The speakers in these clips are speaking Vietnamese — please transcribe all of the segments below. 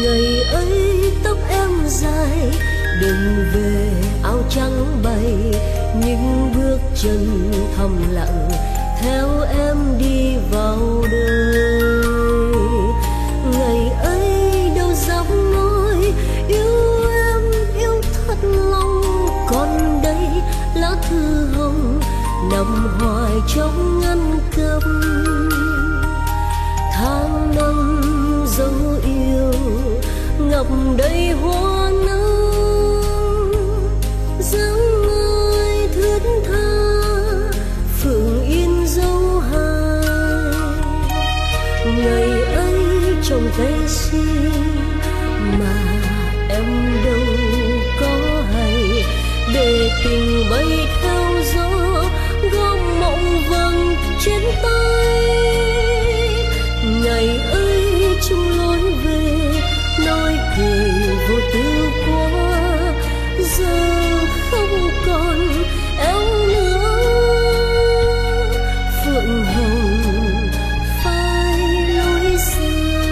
Ngày ấy tóc em dài, đừng về áo trắng bay, những bước chân thầm lặng theo em đi vào đời. Ngày ấy đâu dám nói yêu em, yêu thật lòng, còn đây lá thư hồng nằm hoài trong ngăn cấm. Tháng năm dấu yêu ngập đầy hoa nắng, dáng người thướt tha phượng in dấu hài. Ngày ấy trong tay xin mà em đâu có hay, để tình bay theo gió gom mộng vàng trên tay. Ngày ấy chung lối về, nói cười vô tư quá, giờ không còn éo nữa. Phượng hồng phai lối xưa.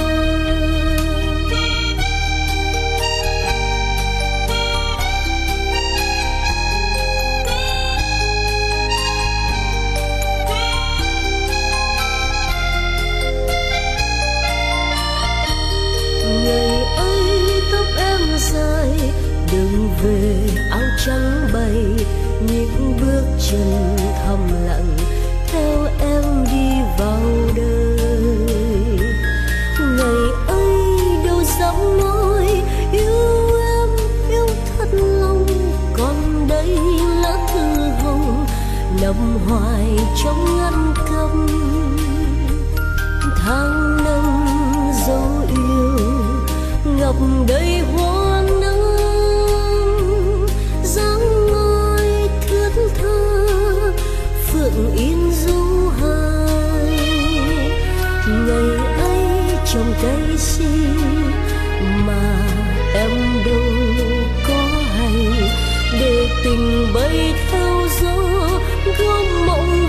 Ngày ấy tóc em dài, đừng về áo trắng bay, những bước chân thầm lặng theo em đi vào đời. Ngày ấy đâu dám nói yêu em, yêu thật lòng, còn đây lá thư hồng nằm hoài trong ngăn cấm. Tháng năm dấu yêu ngập đầy hoa nắng, dáng người thướt tha phượng in dấu hài. Ngày ấy trong tay xin mà em đâu có hay, để tình bay theo gió gom mộng